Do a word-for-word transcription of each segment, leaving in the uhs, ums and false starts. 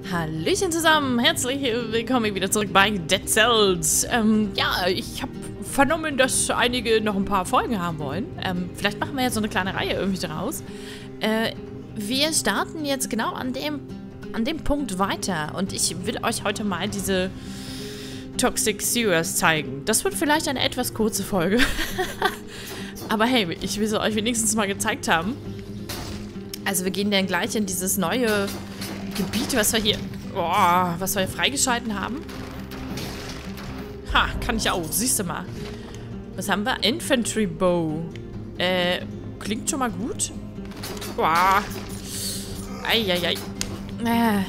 Hallöchen zusammen, herzlich willkommen wieder zurück bei Dead Cells. Ähm, ja, ich habe vernommen, dass einige noch ein paar Folgen haben wollen. Ähm, vielleicht machen wir ja so eine kleine Reihe irgendwie draus. Äh, wir starten jetzt genau an dem, an dem Punkt weiter und ich will euch heute mal diese Toxic Sewers zeigen. Das wird vielleicht eine etwas kurze Folge. Aber hey, ich will sie euch wenigstens mal gezeigt haben. Also wir gehen dann gleich in dieses neue Gebiet, was wir hier, oh, was wir hier freigeschalten haben. Ha, kann ich auch, siehst du mal. Was haben wir? Infantry Bow. Äh, klingt schon mal gut. Boah. Eieiei. Äh.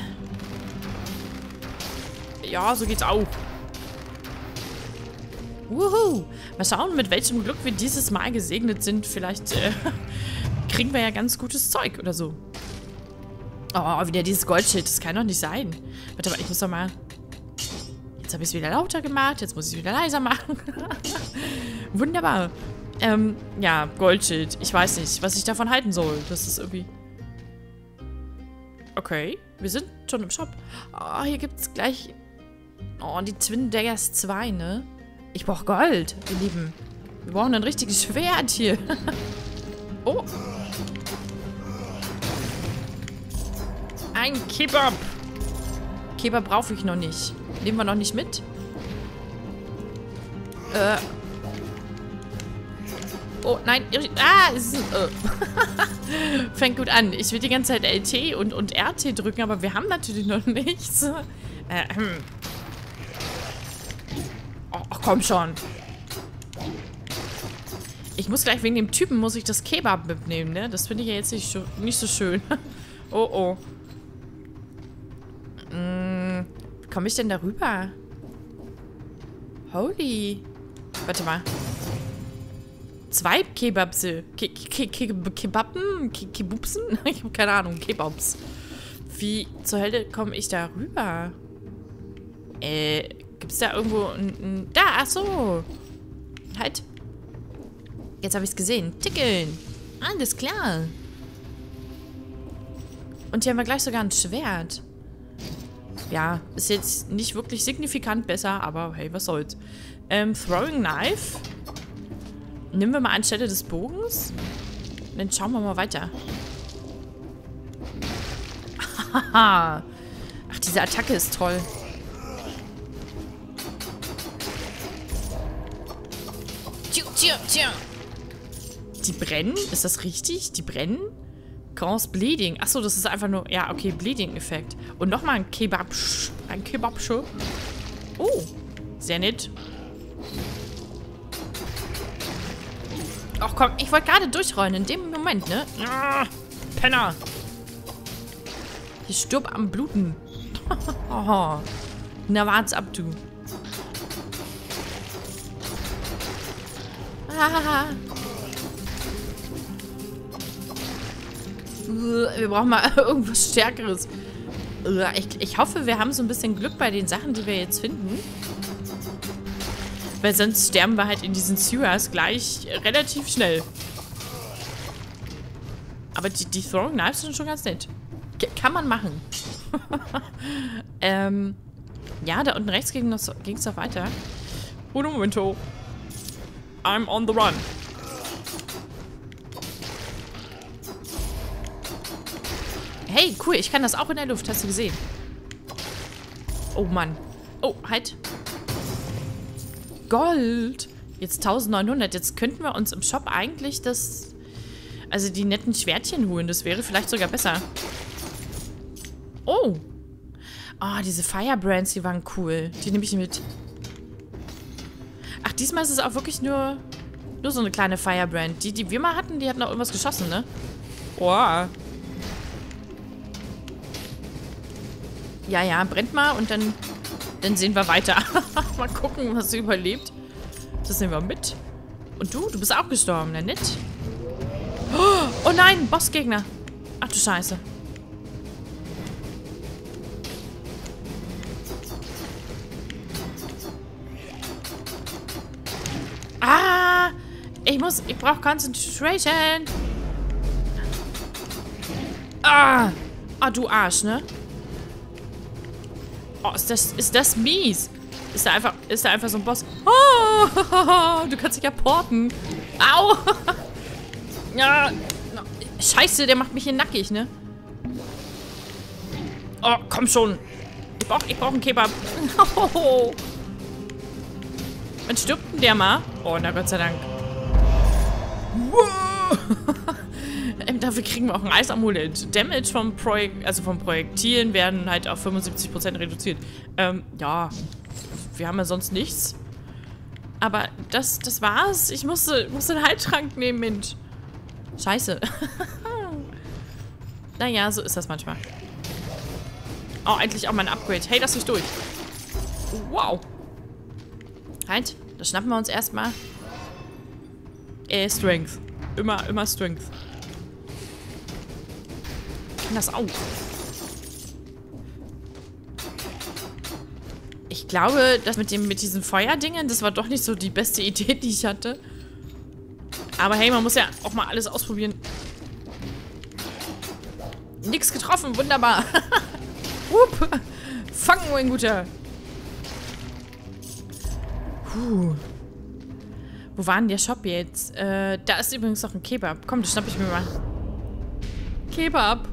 Ja, so geht's auch. Wuhu. Mal schauen, mit welchem Glück wir dieses Mal gesegnet sind. Vielleicht äh, kriegen wir ja ganz gutes Zeug oder so. Oh, wieder dieses Goldschild. Das kann doch nicht sein. Warte mal, ich muss doch mal... Jetzt habe ich es wieder lauter gemacht. Jetzt muss ich es wieder leiser machen. Wunderbar. Ähm, ja, Goldschild. Ich weiß nicht, was ich davon halten soll. Das ist irgendwie... Okay, wir sind schon im Shop. Oh, hier gibt es gleich... Oh, die Twin Daggers zwei, ne? Ich brauche Gold, ihr Lieben. Wir brauchen ein richtiges Schwert hier. Oh. Ein Kebab. Kebab brauche ich noch nicht. Nehmen wir noch nicht mit. Äh. Oh, nein. Ah, es ist ein, äh. Fängt gut an. Ich will die ganze Zeit L T und, und R T drücken, aber wir haben natürlich noch nichts. Äh, hm. Oh, ach, komm schon. Ich muss gleich wegen dem Typen, muss ich das Kebab mitnehmen, ne? Das finde ich ja jetzt nicht so, nicht so schön. Oh, oh. Hm, wie komme ich denn da rüber? Holy. Warte mal. Zwei Kebabse. Ke Ke Ke Kebaben? Ke Kebubsen? Ich habe keine Ahnung. Kebabs. Wie zur Hölle komme ich da rüber? Äh, gibt es da irgendwo ein... ein da, ach so. Halt. Jetzt habe ich es gesehen. Tickeln. Alles klar. Und hier haben wir gleich sogar ein Schwert. Ja, ist jetzt nicht wirklich signifikant besser, aber hey, was soll's. Ähm, Throwing Knife. Nehmen wir mal anstelle des Bogens. Und dann schauen wir mal weiter. Haha. Ach, diese Attacke ist toll. Tja, tja, tja. Die brennen? Ist das richtig? Die brennen? Cause Bleeding. Achso, das ist einfach nur... Ja, okay, Bleeding-Effekt. Und nochmal ein Kebab... Ein Kebabsche. Oh, sehr nett. Ach komm, ich wollte gerade durchrollen. In dem Moment, ne? Ah, Penner. Ich stirb am Bluten. Oh, na, wart's ab, du. Ah. Wir brauchen mal irgendwas Stärkeres. Ich, ich hoffe, wir haben so ein bisschen Glück bei den Sachen, die wir jetzt finden. Weil sonst sterben wir halt in diesen Sewers gleich relativ schnell. Aber die, die Throwing Knives sind schon ganz nett. K kann man machen. ähm, ja, da unten rechts ging es noch weiter. Uno momento. I'm on the run. Hey, cool, ich kann das auch in der Luft. Hast du gesehen? Oh, Mann. Oh, halt. Gold. Jetzt eintausendneunhundert. Jetzt könnten wir uns im Shop eigentlich das... Also die netten Schwertchen holen. Das wäre vielleicht sogar besser. Oh. Oh, diese Firebrands, die waren cool. Die nehme ich mit. Ach, diesmal ist es auch wirklich nur... Nur so eine kleine Firebrand. Die, die wir mal hatten, die hatten auch irgendwas geschossen, ne? Oh. Ja, ja, brennt mal und dann, dann sehen wir weiter. Mal gucken, was sie überlebt. Das nehmen wir mit. Und du? Du bist auch gestorben, ne? Nett. Oh nein, Bossgegner. Ach du Scheiße. Ah! Ich muss, ich brauche Concentration. Ah! Ah, du Arsch, ne? Oh, ist das, ist das mies. Ist da einfach, ist da einfach so ein Boss. Oh, du kannst dich ja porten. Au. Ja. Scheiße, der macht mich hier nackig, ne? Oh, komm schon. Ich brauch, ich brauch einen Kebab. Oh. Wann stirbt denn der mal? Oh, na Gott sei Dank. ähm, dafür kriegen wir auch ein Eisamulett. Damage vom Projekt, also vom Projektilen werden halt auf fünfundsiebzig Prozent reduziert. Ähm, ja. Wir haben ja sonst nichts. Aber das, das war's. Ich musste, musste einen Heiltrank nehmen, Mensch. Scheiße. Naja, so ist das manchmal. Oh, endlich auch mein Upgrade. Hey, lass mich durch. Wow. Halt, das schnappen wir uns erstmal. Äh, Strength. Immer, immer Strength. Kann das auch. Ich glaube, das mit dem, mit diesen Feuerdingen, das war doch nicht so die beste Idee, die ich hatte. Aber hey, man muss ja auch mal alles ausprobieren. Nix getroffen, wunderbar. Hup. Fangen, mein Guter. Puh. Wo war denn der Shop jetzt? Äh, da ist übrigens noch ein Kebab. Komm, das schnapp ich mir mal. Kebab.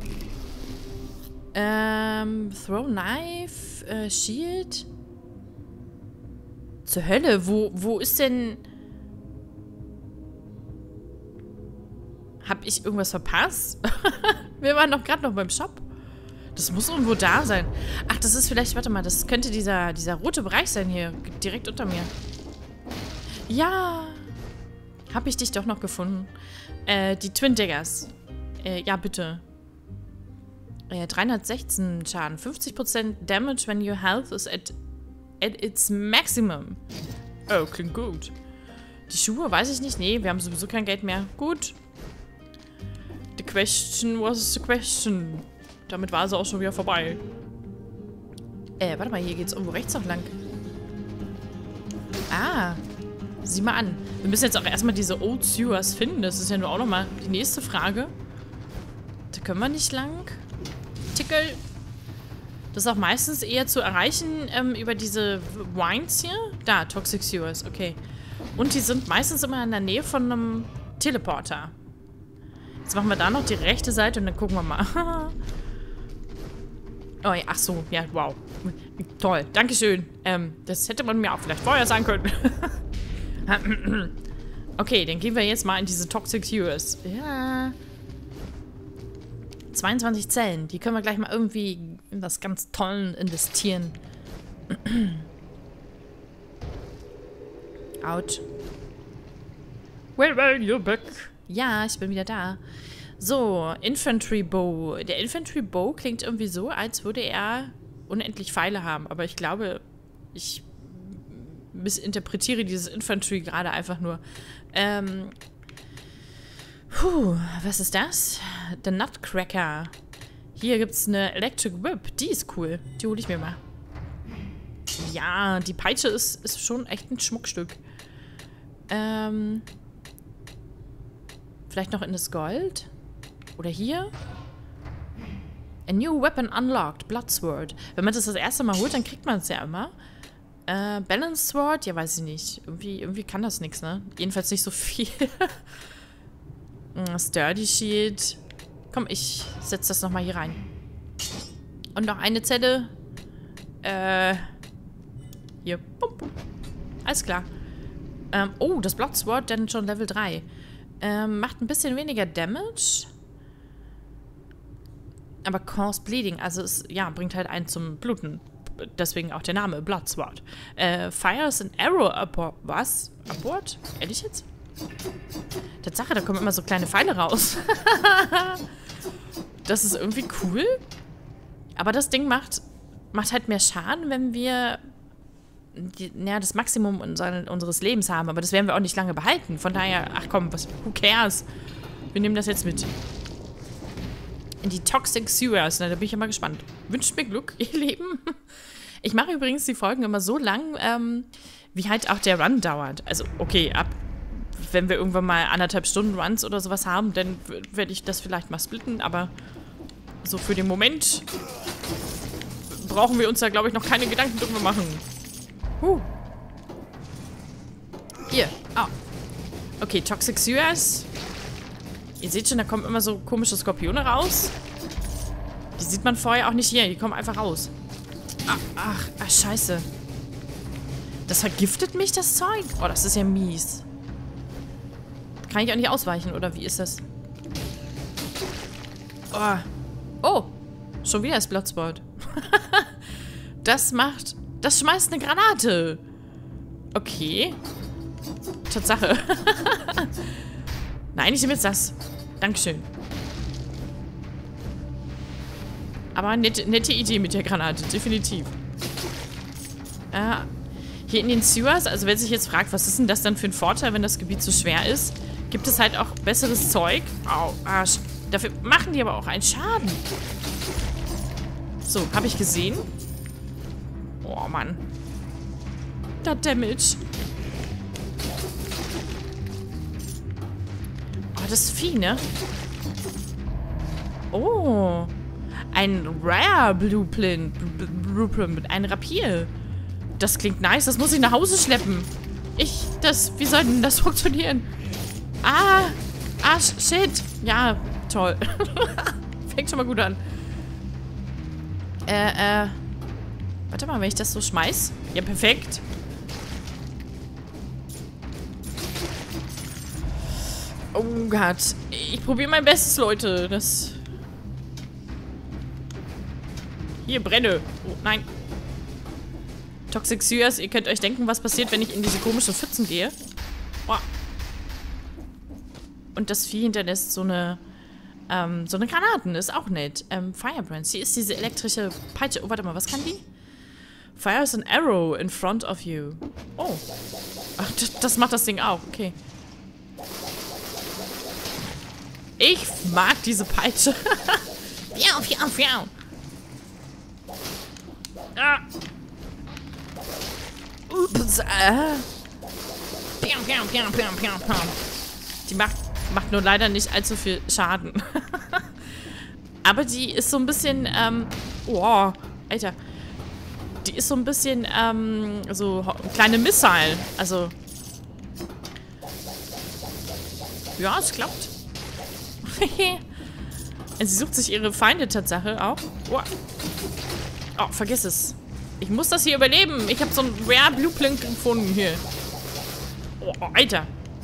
Ähm, Throw Knife, äh, Shield. Zur Hölle, wo, wo ist denn... Hab ich irgendwas verpasst? Wir waren doch gerade noch beim Shop. Das muss irgendwo da sein. Ach, das ist vielleicht, warte mal, das könnte dieser, dieser rote Bereich sein hier. Direkt unter mir. Ja. Hab ich dich doch noch gefunden. Äh, die Twin Daggers. Äh, ja, bitte. Äh, dreihundertsechzehn Schaden. fünfzig Prozent Damage when your health is at, at its maximum. Oh, klingt gut. Die Schuhe, weiß ich nicht. Nee, wir haben sowieso kein Geld mehr. Gut. The question was the question. Damit war sie auch schon wieder vorbei. Äh, warte mal, hier geht's irgendwo rechts noch lang. Ah. Sieh mal an. Wir müssen jetzt auch erstmal diese Old Sewers finden. Das ist ja nur auch nochmal die nächste Frage. Da können wir nicht lang. Tickel. Das ist auch meistens eher zu erreichen ähm, über diese Wines hier. Da, Toxic Sewers, okay. Und die sind meistens immer in der Nähe von einem Teleporter. Jetzt machen wir da noch die rechte Seite und dann gucken wir mal. Oh ja, ach so, ja, wow. Toll, dankeschön. Ähm, das hätte man mir auch vielleicht vorher sagen können. Okay, dann gehen wir jetzt mal in diese Toxic Sewers. Ja. zweiundzwanzig Zellen. Die können wir gleich mal irgendwie in das ganz Tollen investieren. Out. Well, well, you're back. Ja, ich bin wieder da. So, Infantry Bow. Der Infantry Bow klingt irgendwie so, als würde er unendlich Pfeile haben. Aber ich glaube, ich missinterpretiere dieses Infantry gerade einfach nur. Ähm. Puh, was ist das? The Nutcracker. Hier gibt es eine Electric Whip. Die ist cool. Die hole ich mir mal. Ja, die Peitsche ist, ist schon echt ein Schmuckstück. Ähm. Vielleicht noch in das Gold? Oder hier? A new weapon unlocked. Blood Sword. Wenn man das das erste Mal holt, dann kriegt man es ja immer. Äh, Balance Sword? Ja, weiß ich nicht. Irgendwie, irgendwie kann das nichts, ne? Jedenfalls nicht so viel. Sturdy Shield. Komm, ich setze das nochmal hier rein. Und noch eine Zelle. Äh. Hier. Bum. Alles klar. Ähm, oh, das Blood Sword, dann schon Level drei. Ähm, macht ein bisschen weniger Damage. Aber cause bleeding. Also es, ja, bringt halt einen zum Bluten. Deswegen auch der Name, Blood Sword. Äh, fires an arrow abort. Was? Abort? Ehrlich jetzt? Tatsache, da kommen immer so kleine Pfeile raus. Das ist irgendwie cool. Aber das Ding macht, macht halt mehr Schaden, wenn wir die, ja, das Maximum unser, unseres Lebens haben. Aber das werden wir auch nicht lange behalten. Von daher, ach komm, was, who cares? Wir nehmen das jetzt mit. In die Toxic Sewers. Na, da bin ich ja mal gespannt. Wünscht mir Glück, ihr Leben. Ich mache übrigens die Folgen immer so lang, ähm, wie halt auch der Run dauert. Also, okay, ab wenn wir irgendwann mal anderthalb Stunden Runs oder sowas haben, dann werde ich das vielleicht mal splitten. Aber so für den Moment brauchen wir uns da, glaube ich, noch keine Gedanken drüber machen. Huh. Hier. Oh. Okay, Toxic Sewers. Ihr seht schon, da kommen immer so komische Skorpione raus. Die sieht man vorher auch nicht hier. Die kommen einfach raus. Ah, ach, ach, scheiße. Das vergiftet mich, das Zeug? Oh, das ist ja mies. Kann ich auch nicht ausweichen, oder wie ist das? Oh. Oh. Schon wieder ist Bloodsport. Das macht... Das schmeißt eine Granate. Okay. Tatsache. Nein, ich nehme jetzt das. Dankeschön. Aber nette, nette Idee mit der Granate. Definitiv. Äh, hier in den Sewers, also wer sich jetzt fragt, was ist denn das dann für ein Vorteil, wenn das Gebiet so schwer ist, gibt es halt auch besseres Zeug. Au, Arsch. Dafür machen die aber auch einen Schaden. So, habe ich gesehen. Oh, Mann. Das Damage. Oh, das Vieh, ne? Oh. Ein Rare Blueprint. Blueprint. Ein Rapier. Das klingt nice. Das muss ich nach Hause schleppen. Ich, das, wie soll denn das funktionieren? Ah. Ah, shit. Ja, toll. Fängt schon mal gut an. Äh, äh. Warte mal, wenn ich das so schmeiß. Ja, perfekt. Oh Gott. Ich probiere mein Bestes, Leute. Das... Hier, brenne. Oh, nein. Toxic Sewers, ihr könnt euch denken, was passiert, wenn ich in diese komischen Pfützen gehe. Oh. Und das Vieh hinterlässt so eine... Ähm, so eine Granaten. Ist auch nett. Ähm, Firebrands. Hier ist diese elektrische Peitsche. Oh, warte mal, was kann die? Fires an arrow in front of you. Oh. Ach, das, das macht das Ding auch. Okay. Ich mag diese Peitsche. Fiau, fiau, fiau. Ah. Ups. Äh. Piau, piau, piau, piau, piau, piau. Die macht, macht nur leider nicht allzu viel Schaden. Aber die ist so ein bisschen, ähm... Oh, Alter. Die ist so ein bisschen, ähm, so kleine Missile. Also. Ja, es klappt. Sie sucht sich ihre Feinde Tatsache auch. Oh. Oh, vergiss es. Ich muss das hier überleben. Ich habe so ein Rare Blueprint gefunden hier. Oh, Alter.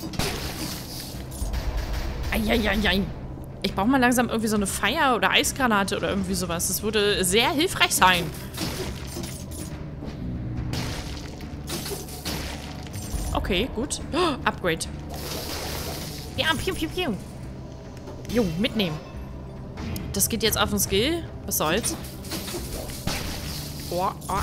Eieiei. Ich brauche mal langsam irgendwie so eine Feuer- oder Eisgranate oder irgendwie sowas. Das würde sehr hilfreich sein. Okay, gut. Oh, Upgrade. Ja, piu, piu, piu. Jo, mitnehmen. Das geht jetzt auf den Skill. Was soll's? Oh, oh.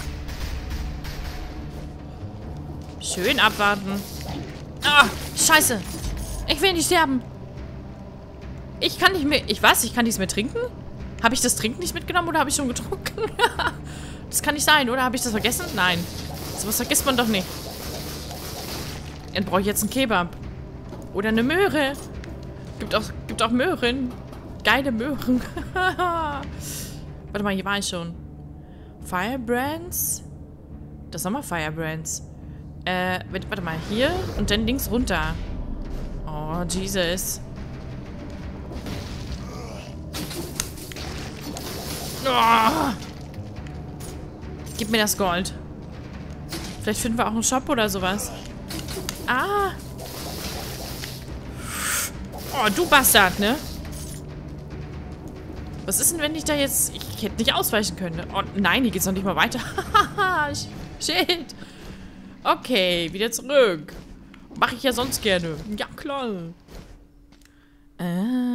Schön abwarten. Ah, scheiße. Ich will nicht sterben. Ich kann nicht mehr... Ich weiß, ich kann nichts mehr trinken? Habe ich das Trinken nicht mitgenommen oder habe ich schon getrunken? Das kann nicht sein, oder? Habe ich das vergessen? Nein. Sowas vergisst man doch nicht. Dann brauche ich jetzt einen Kebab. Oder eine Möhre. Gibt auch, gibt auch Möhren. Geile Möhren. Warte mal, hier war ich schon. Firebrands? Das sind mal Firebrands. Äh, warte mal, hier und dann links runter. Oh, Jesus. Oh. Gib mir das Gold. Vielleicht finden wir auch einen Shop oder sowas. Ah. Oh, du Bastard, ne? Was ist denn, wenn ich da jetzt... Ich hätte nicht ausweichen können. Ne? Oh, nein, hier geht's noch nicht mal weiter. Shit. Okay, wieder zurück. Mache ich ja sonst gerne. Ja, klar. Äh.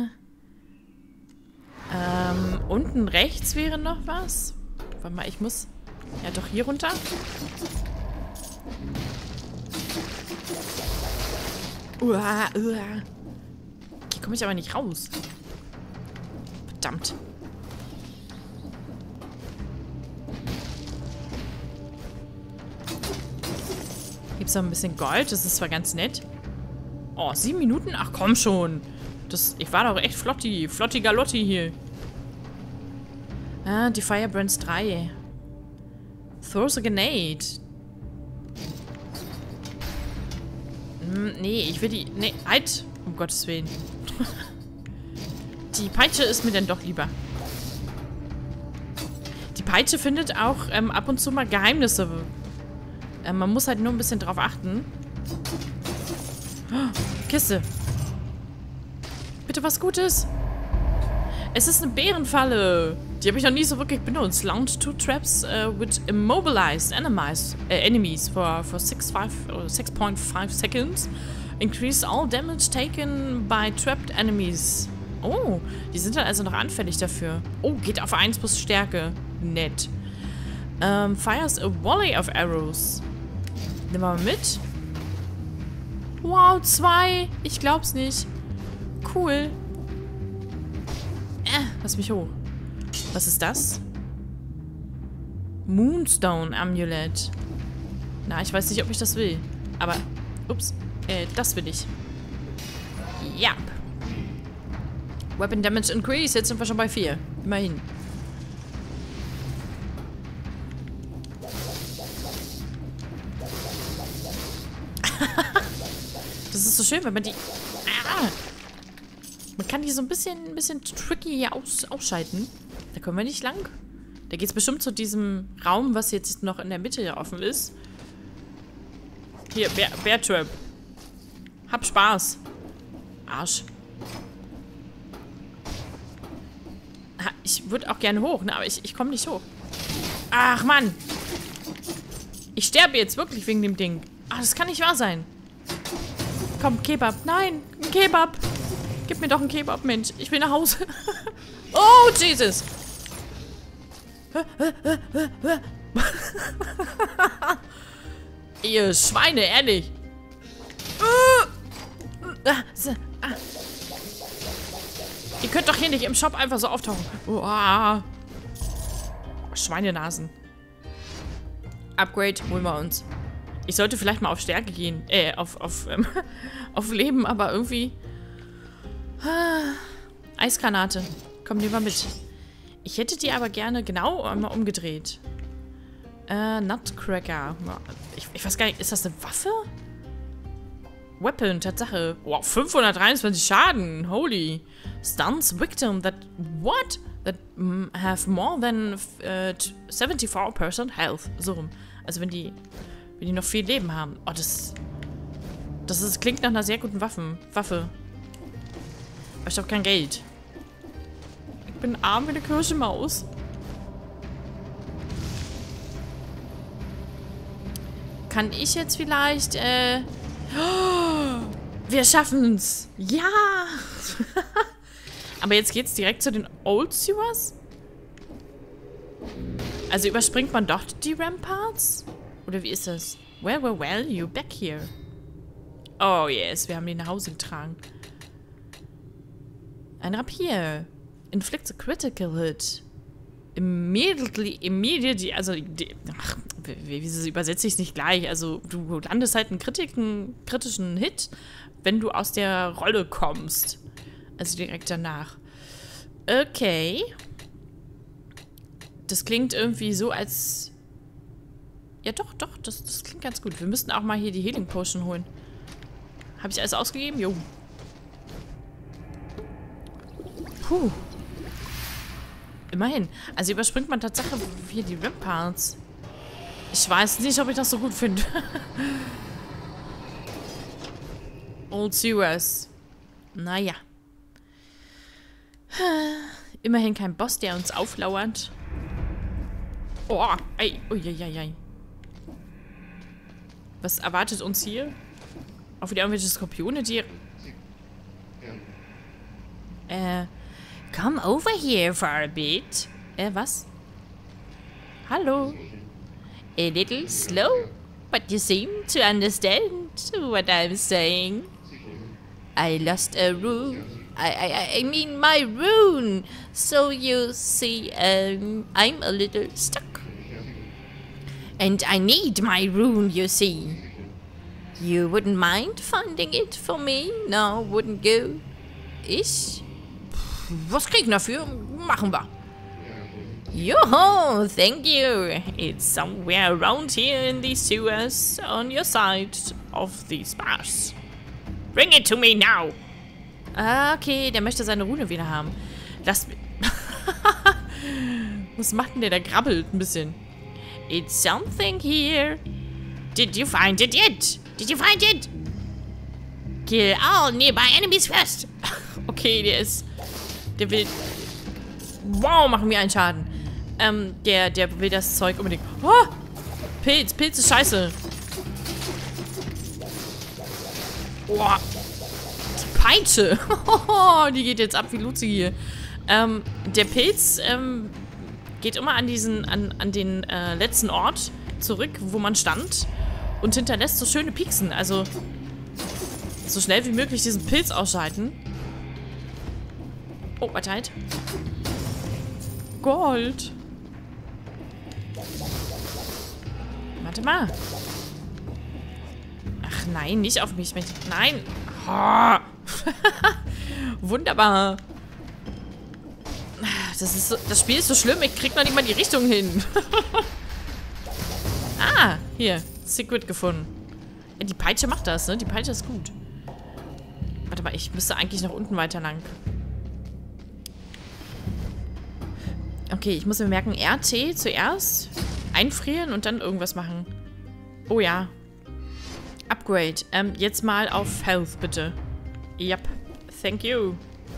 Ähm, unten rechts wäre noch was. Warte mal, ich muss... Ja, doch hier runter. Uah, uah. Hier komme ich aber nicht raus. Verdammt. Gibt es noch ein bisschen Gold? Das ist zwar ganz nett. Oh, sieben Minuten? Ach komm schon. Das, ich war doch echt flotti. Flotti Galotti hier. Ah, die Firebrands drei. Throws a grenade. Hm, nee, ich will die... Nee, halt! Um Gottes Willen. Die Peitsche ist mir dann doch lieber. Die Peitsche findet auch ähm, ab und zu mal Geheimnisse. Ähm, man muss halt nur ein bisschen drauf achten. Oh, Kiste. Bitte was Gutes. Es ist eine Bärenfalle. Die habe ich noch nie so wirklich benutzt. Launch two traps uh, with immobilized enemies, uh, enemies for, for six point five seconds. Increase all damage taken by trapped enemies. Oh, die sind dann also noch anfällig dafür. Oh, geht auf eins plus Stärke. Nett. Um, fires a volley of arrows. Nehmen wir mal mit. Wow, zwei. Ich glaub's nicht. Cool. Äh, lass mich hoch. Was ist das? Moonstone Amulet. Na, ich weiß nicht, ob ich das will. Aber, ups, äh, das will ich. Ja. Weapon Damage Increase. Jetzt sind wir schon bei vier. Immerhin. Das ist so schön, wenn man die... Ah! Man kann die so ein bisschen, ein bisschen tricky hier aus, ausschalten. Da kommen wir nicht lang. Da geht es bestimmt zu diesem Raum, was jetzt noch in der Mitte hier offen ist. Hier, Bear, Bear Trap. Hab Spaß. Arsch. Ha, ich würde auch gerne hoch, ne? Aber ich, ich komme nicht hoch. Ach, Mann. Ich sterbe jetzt wirklich wegen dem Ding. Ach, das kann nicht wahr sein. Komm, Kebab. Nein, ein Kebab. Gib mir doch einen Kebab, Mensch. Ich will nach Hause. Oh, Jesus. Ihr Schweine, ehrlich. Ihr könnt doch hier nicht im Shop einfach so auftauchen. Uah. Schweinenasen. Upgrade holen wir uns. Ich sollte vielleicht mal auf Stärke gehen. Äh, auf, auf, ähm, auf Leben, aber irgendwie... Ah, Eisgranate. Komm, nehmen wir mit. Ich hätte die aber gerne genau einmal umgedreht. Äh, Nutcracker. Ich, ich weiß gar nicht, ist das eine Waffe? Weapon, Tatsache. Wow, fünfhundertdreiundzwanzig Schaden. Holy. Stuns victim that... What? That mm, have more than uh, seventy-four percent health. So rum. Also wenn die... Wenn die noch viel Leben haben. Oh, das... Das ist, klingt nach einer sehr guten Waffen, Waffe. Aber ich habe kein Geld. Ich bin arm wie eine Kirschemaus. Kann ich jetzt vielleicht, äh... Oh, wir schaffen's! Ja! Aber jetzt geht's direkt zu den Old Sewers? Also überspringt man doch die Ramparts? Oder wie ist das? Well, well, well, you back here. Oh yes, wir haben den nach Hause getragen. Ein Rapier. Inflicts a critical hit. Immediately, immediately, also, die, ach, wie, wie übersetze ich es nicht gleich? Also, du landest halt einen kritischen, kritischen Hit, wenn du aus der Rolle kommst. Also direkt danach. Okay. Das klingt irgendwie so, als... Ja, doch, doch, das, das klingt ganz gut. Wir müssten auch mal hier die Healing Potion holen. Habe ich alles ausgegeben? Jo. Puh. Immerhin. Also überspringt man tatsächlich hier die Ramparts. Ich weiß nicht, ob ich das so gut finde. Old Sewers. Naja. Immerhin kein Boss, der uns auflauert. Oh, ey, uiuiui. Was erwartet uns hier? Auch wieder irgendwelche Skorpione, die... Äh... Come over here for a bit. Äh, was? Hallo? A little slow, but you seem to understand what I'm saying. I lost a rune. I, I, I mean my rune. So you see, um, I'm a little stuck. And I need my rune, you see. You wouldn't mind finding it for me? No, wouldn't you? Ich? Was kriegen dafür? Machen wir. Yo-ho, thank you. It's somewhere around here in the sewers on your side of the splash. Bring it to me now. Okay, der möchte seine Rune wieder haben. Lass mich... Was macht denn der? Der grabbelt ein bisschen. It's something here. Did you find it yet? Did you find it? Kill all nearby enemies first. Okay, der ist... Der will... Wow, machen wir einen Schaden. Ähm, der, der will das Zeug unbedingt... Oh! Pilz, Pilz ist scheiße. Boah. Die Peitsche. Die geht jetzt ab wie Luzi hier. Ähm, der Pilz, ähm, geht immer an diesen, an, an den äh, letzten Ort zurück, wo man stand. Und hinterlässt so schöne Pieksen. Also, so schnell wie möglich diesen Pilz ausschalten. Oh, warte halt. Gold. Warte mal. Ach nein, nicht auf mich. Nein. Oh. Wunderbar. Das, ist so, das Spiel ist so schlimm. Ich krieg noch nicht mal die Richtung hin. Ah, hier. Secret gefunden. Ja, die Peitsche macht das, ne? Die Peitsche ist gut. Warte mal, ich müsste eigentlich noch unten weiter lang. Okay, ich muss mir merken, R T zuerst einfrieren und dann irgendwas machen. Oh ja. Upgrade. Ähm, jetzt mal auf Health, bitte. Yep. Thank you.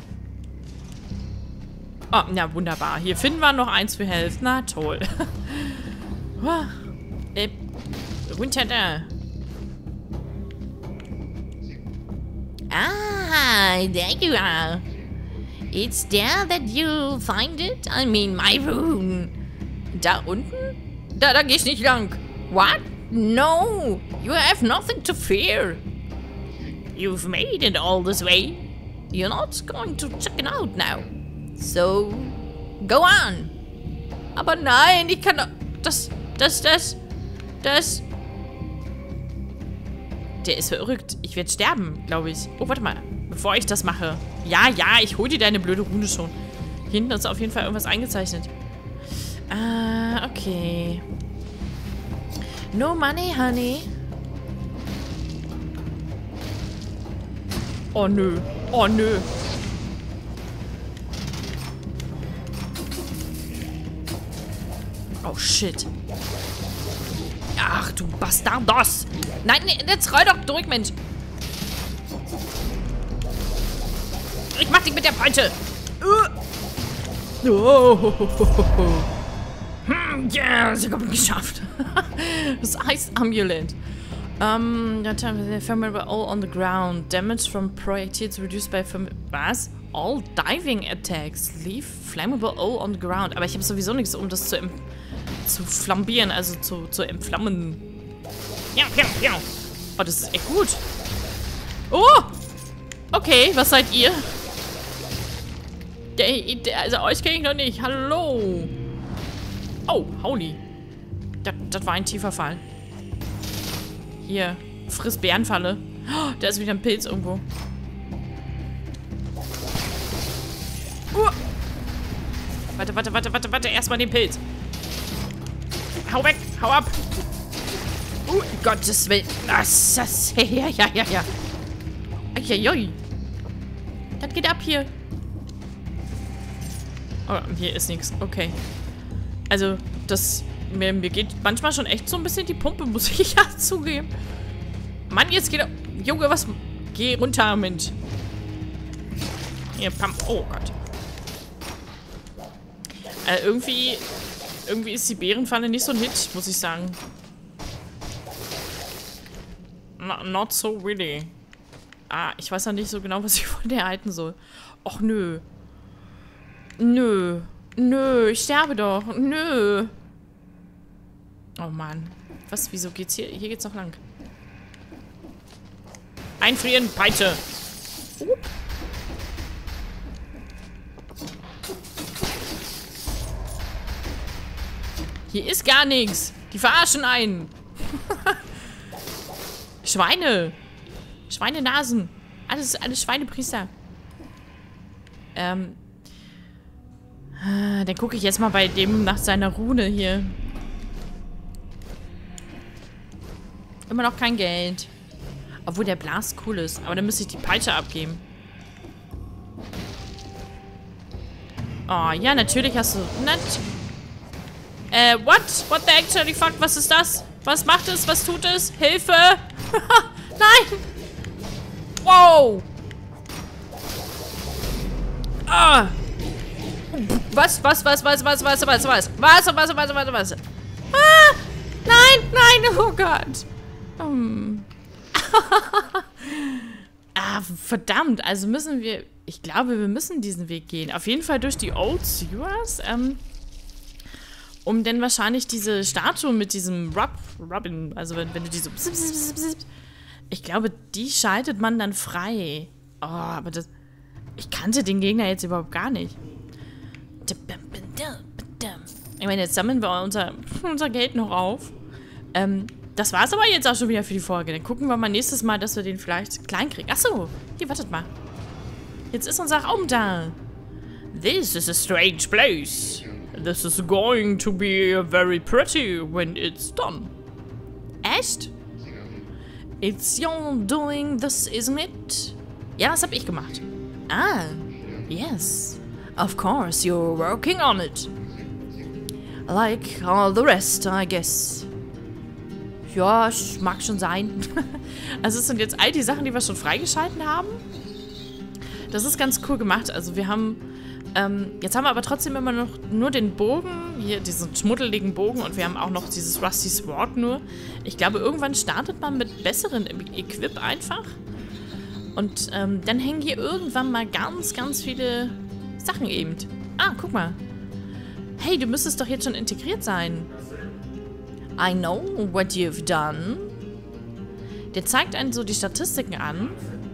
Oh, na wunderbar. Hier finden wir noch eins für Health. Na toll. äh, runter da. Ah, there you are. It's there that you'll find it. I mean, my rune. Da unten? Da, da geh ich nicht lang. What? No, you have nothing to fear. You've made it all this way. You're not going to check it out now. So, go on. Aber nein, ich kann doch... Das, das, das, das... Der ist verrückt. Ich werde sterben, glaube ich. Oh, warte mal. Bevor ich das mache. Ja, ja, ich hol dir deine blöde Rune schon. Hier hinten ist auf jeden Fall irgendwas eingezeichnet. Ah, okay. No money, honey. Oh, nö. Oh, nö. Oh, shit. Ach, du Bastardos. Nein, nee, jetzt roll doch durch, Mensch. Ich mach dich mit der Peitsche. Oh. Hm, yeah, sie haben es geschafft. Das Ice Amulet. Um, that time the ephemeral all on the ground. Damage from projectiles reduced by was? All diving attacks. Leave flammable all on the ground. Aber ich habe sowieso nichts, um das zu, zu flambieren, also zu, zu entflammen. Ja, ja, ja. Oh, das ist echt gut. Oh! Okay, was seid ihr? Der, der, also euch kenne ich noch nicht. Hallo. Oh, holy. Das, das war ein tiefer Fall. Hier, friss Bärenfalle. Oh, da ist wieder ein Pilz irgendwo. Uh. Warte, warte, warte, warte, warte. Erstmal den Pilz. Hau weg, hau ab. Uh, Gottes Willen. Das, das, ja, ja, ja, ja. Eieioi. Das geht ab hier. Oh, hier ist nichts. Okay. Also, das... Mir, mir geht manchmal schon echt so ein bisschen die Pumpe, muss ich ja zugeben. Mann, jetzt geht er... Junge, was... Geh runter, Mensch. Hier, pam... Oh Gott. Äh, irgendwie... Irgendwie ist die Bärenpfanne nicht so ein Hit, muss ich sagen. No, not so really. Ah, ich weiß noch nicht so genau, was ich von der halten soll. Och, nö. Nö. Nö, ich sterbe doch. Nö. Oh Mann. Was? Wieso geht's hier? Hier geht's noch lang. Einfrieren, Peitsche. Up. Hier ist gar nichts. Die verarschen einen. Schweine. Schweinenasen. Alles, alles Schweinepriester. Ähm. Dann gucke ich jetzt mal bei dem nach seiner Rune hier. Immer noch kein Geld. Obwohl der Blast cool ist. Aber dann müsste ich die Peitsche abgeben. Oh, ja, natürlich hast du... Nett. Äh, what? What the actually fuck? Was ist das? Was macht es? Was tut es? Hilfe! Nein! Wow! Ah! Was, was, was, was, was, was, was, was? Was, was, was, was, was? Ah! Nein, nein, oh Gott. Hm. Ah, verdammt. Also müssen wir... Ich glaube, wir müssen diesen Weg gehen. Auf jeden Fall durch die Old Sewers. Ähm, um dann wahrscheinlich diese Statue mit diesem Rub... Robin... Also wenn, wenn du diese... Ich glaube, die schaltet man dann frei. Oh, aber das... Ich kannte den Gegner jetzt überhaupt gar nicht. Ich meine, jetzt sammeln wir unser, unser Geld noch auf. Ähm, das war's aber jetzt auch schon wieder für die Folge. Dann gucken wir mal nächstes Mal, dass wir den vielleicht klein kriegen. Achso, hier, wartet mal. Jetzt ist unser Raum da. This is a strange place. This is going to be very pretty when it's done. Echt? It's your doing this, isn't it? Ja, das hab ich gemacht. Ah, yes. Of course, you're working on it. Like all the rest, I guess. Ja, mag schon sein. Also es sind jetzt all die Sachen, die wir schon freigeschalten haben. Das ist ganz cool gemacht. Also wir haben... Ähm, jetzt haben wir aber trotzdem immer noch nur den Bogen. Hier, diesen schmuddeligen Bogen. Und wir haben auch noch dieses Rusty Sword nur. Ich glaube, irgendwann startet man mit besseren Equip einfach. Und ähm, dann hängen hier irgendwann mal ganz, ganz viele Sachen eben. Ah, guck mal. Hey, du müsstest doch jetzt schon integriert sein. I know what you've done. Der zeigt einen so die Statistiken an.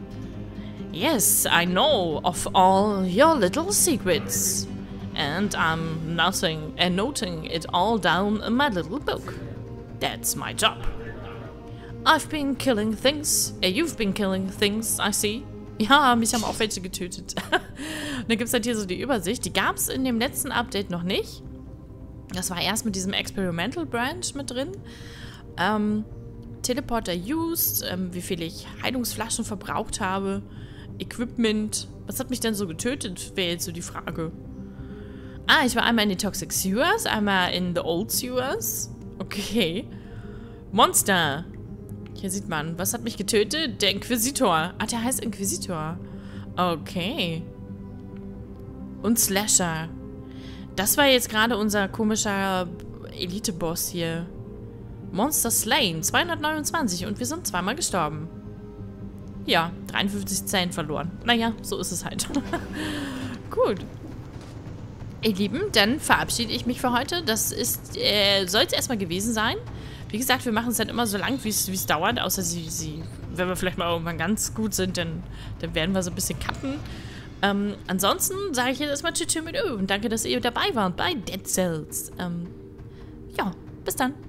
Yes, I know of all your little secrets. And I'm nothing and noting it all down in my little book. That's my job. I've been killing things. Uh, you've been killing things, I see. Ja, mich haben auch welche getötet. Und dann gibt es halt hier so die Übersicht. Die gab es in dem letzten Update noch nicht. Das war erst mit diesem Experimental Branch mit drin. Ähm, Teleporter used, ähm, wie viel ich Heilungsflaschen verbraucht habe. Equipment. Was hat mich denn so getötet, wäre jetzt so die Frage. Ah, ich war einmal in den Toxic Sewers, einmal in the Old Sewers. Okay. Monster. Hier sieht man, was hat mich getötet? Der Inquisitor. Ah, der heißt Inquisitor. Okay. Und Slasher. Das war jetzt gerade unser komischer Elite-Boss hier. Monster Slain. zweihundertneunundzwanzig. Und wir sind zweimal gestorben. Ja, dreiundfünfzig Zellen verloren. Naja, so ist es halt. Gut. Ihr Lieben, dann verabschiede ich mich für heute. Das ist, äh, soll es erstmal gewesen sein. Wie gesagt, wir machen es dann immer so lang, wie es dauert. Außer sie, sie, wenn wir vielleicht mal irgendwann ganz gut sind, dann, dann werden wir so ein bisschen cutten. Ähm, ansonsten sage ich jetzt erstmal Tschüss mit Ö und danke, dass ihr dabei wart bei Dead Cells. Ähm, ja, bis dann.